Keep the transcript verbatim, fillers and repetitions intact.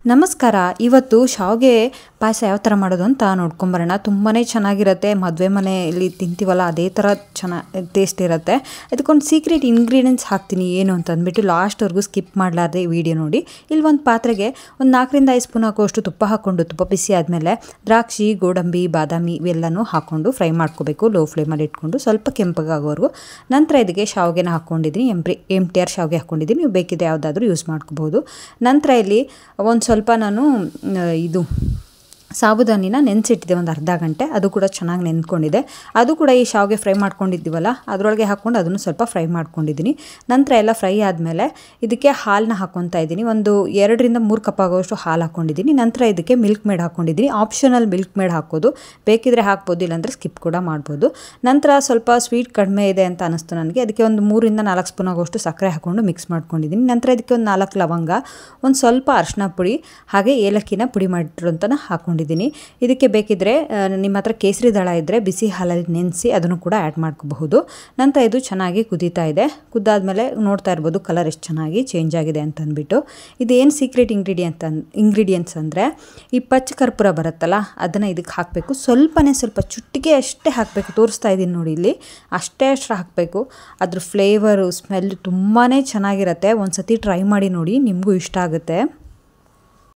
ನಮಸ್ಕಾರ. ಇವತ್ತು ಶಾವಿಗೆ ಪಾಯಸ ಯಾವ ಥರ ಮಾಡೋದು ಅಂತ ನೋಡ್ಕೊಂಬರೋಣ. ತುಂಬಾ ಚೆನ್ನಾಗಿರುತ್ತೆ. ಮದುವೆ ಮನೆಯಲ್ಲಿ ತಿಂತೀವಲ್ಲ ಅದೇ ಥರ ಚೆನ್ನಾಗಿ ಟೇಸ್ಟ್ ಇರುತ್ತೆ. ಅದಕ್ಕೊಂದು ಸೀಕ್ರೆಟ್ ಇಂಗ್ರೀಡಿಯೆಂಟ್ಸ್ ಹಾಕ್ತೀನಿ ಏನು ಅಂತ ಅಂದ್ಬಿಟ್ಟು ಲಾಸ್ಟ್ವರೆಗೂ ಸ್ಕಿಪ್ ಮಾಡಲಾರ್ದೆ ವಿಡಿಯೋ ನೋಡಿ. ಇಲ್ಲಿ ಒಂದು ಪಾತ್ರೆಗೆ ಒಂದು ನಾಲ್ಕರಿಂದ ಐದು ಸ್ಪೂನ್ ಹಾಕುವಷ್ಟು ತುಪ್ಪ ಹಾಕ್ಕೊಂಡು ತುಪ್ಪ ಬಿಸಿ ಆದಮೇಲೆ ದ್ರಾಕ್ಷಿ, ಗೋಡಂಬಿ, ಬಾದಾಮಿ ಇವೆಲ್ಲನೂ ಹಾಕ್ಕೊಂಡು ಫ್ರೈ ಮಾಡ್ಕೋಬೇಕು. ಲೋ ಫ್ಲೇಮಲ್ಲಿ ಇಟ್ಕೊಂಡು ಸ್ವಲ್ಪ ಕೆಂಪಗಾಗೋವರೆಗೂ. ನಂತರ ಇದಕ್ಕೆ ಶಾವಿಗೆನ ಹಾಕ್ಕೊಂಡಿದ್ದೀನಿ. ಎಂಪ್ರಿ ಎಮ್ ಟಿ ಆರ್ ಶಾವಿಗೆ ಹಾಕ್ಕೊಂಡಿದ್ದೀನಿ. ನೀವು ಬೇಕಿದ್ರೆ ಯಾವುದಾದ್ರೂ ಯೂಸ್ ಮಾಡ್ಕೋಬೋದು. ನಂತರ ಇಲ್ಲಿ ಒಂದು ಸ್ವಲ್ಪ ನಾನು ಇದು ಸಾಬುದಾನಿನ ನೆನೆಸಿಟ್ಟಿದ್ದೆ ಒಂದು ಅರ್ಧ ಗಂಟೆ. ಅದು ಕೂಡ ಚೆನ್ನಾಗಿ ನೆಂದ್ಕೊಂಡಿದೆ. ಅದು ಕೂಡ ಈ ಶಾವಿಗೆ ಫ್ರೈ ಮಾಡ್ಕೊಂಡಿದ್ದೀವಲ್ಲ ಅದರೊಳಗೆ ಹಾಕ್ಕೊಂಡು ಅದನ್ನು ಸ್ವಲ್ಪ ಫ್ರೈ ಮಾಡ್ಕೊಂಡಿದ್ದೀನಿ. ನಂತರ ಎಲ್ಲ ಫ್ರೈ ಆದಮೇಲೆ ಇದಕ್ಕೆ ಹಾಲನ್ನ ಹಾಕ್ಕೊತಾ ಇದ್ದೀನಿ. ಒಂದು ಎರಡರಿಂದ ಮೂರು ಕಪ್ ಆಗೋಷ್ಟು ಹಾಲು ಹಾಕ್ಕೊಂಡಿದ್ದೀನಿ. ನಂತರ ಇದಕ್ಕೆ ಮಿಲ್ಕ್ ಮೇಡ್ ಹಾಕ್ಕೊಂಡಿದ್ದೀನಿ. ಆಪ್ಷನಲ್ ಮಿಲ್ಕ್ ಮೇಡ್ ಹಾಕೋದು, ಬೇಕಿದ್ರೆ ಹಾಕ್ಬೋದು, ಇಲ್ಲಾಂದರೆ ಸ್ಕಿಪ್ ಕೂಡ ಮಾಡ್ಬೋದು. ನಂತರ ಸ್ವಲ್ಪ ಸ್ವೀಟ್ ಕಡಿಮೆ ಇದೆ ಅಂತ ಅನ್ನಿಸ್ತು ನನಗೆ. ಅದಕ್ಕೆ ಒಂದು ಮೂರಿಂದ ನಾಲ್ಕು ಸ್ಪೂನ್ ಆಗೋಷ್ಟು ಸಕ್ಕರೆ ಹಾಕ್ಕೊಂಡು ಮಿಕ್ಸ್ ಮಾಡ್ಕೊಂಡಿದ್ದೀನಿ. ನಂತರ ಇದಕ್ಕೆ ಒಂದು ನಾಲ್ಕು ಲವಂಗ, ಒಂದು ಸ್ವಲ್ಪ ಅರಿಶಿನ ಪುಡಿ, ಹಾಗೆ ಏಲಕ್ಕಿನ ಪುಡಿ ಮಾಡಿರೋಂಥನ ಹಾಕ್ಕೊಂಡಿದ್ದೀನಿ. ಇದಕ್ಕೆ ಬೇಕಿದ್ರೆ ನಿಮ್ಮ ಹತ್ರ ಕೇಸರಿ ದಳ ಇದ್ದರೆ ಬಿಸಿ ಹಾಲಲ್ಲಿ ನೆನೆಸಿ ಅದನ್ನು ಕೂಡ ಆ್ಯಡ್ ಮಾಡ್ಕೋಬಹುದು. ನಂತರ ಇದು ಚೆನ್ನಾಗಿ ಕುದೀತಾ ಇದೆ. ಕುದ್ದಾದ್ಮೇಲೆ ನೋಡ್ತಾ ಇರ್ಬೋದು ಕಲರ್ ಎಷ್ಟು ಚೆನ್ನಾಗಿ ಚೇಂಜ್ ಆಗಿದೆ ಅಂತ ಅಂದ್ಬಿಟ್ಟು. ಇದೇನು ಸೀಕ್ರೆಟ್ ಇಂಗ್ರೀಡಿಯಂಟ್ ಅನ್ ಇಂಗ್ರೀಡಿಯೆಂಟ್ಸ್ ಅಂದರೆ ಈ ಪಚ್ಚ ಕರ್ಪೂರ ಬರುತ್ತಲ್ಲ ಅದನ್ನು ಇದಕ್ಕೆ ಹಾಕಬೇಕು. ಸ್ವಲ್ಪನೇ ಸ್ವಲ್ಪ ಚುಟ್ಟಿಗೆ ಅಷ್ಟೇ ಹಾಕಬೇಕು. ತೋರಿಸ್ತಾ ಇದ್ದೀನಿ ನೋಡಿ, ಇಲ್ಲಿ ಅಷ್ಟೇ ಅಷ್ಟು ಹಾಕಬೇಕು. ಅದ್ರ ಫ್ಲೇವರು ಸ್ಮೆಲ್ ತುಂಬಾ ಚೆನ್ನಾಗಿರುತ್ತೆ. ಒಂದು ಸತಿ ಟ್ರೈ ಮಾಡಿ ನೋಡಿ, ನಿಮಗೂ ಇಷ್ಟ ಆಗುತ್ತೆ.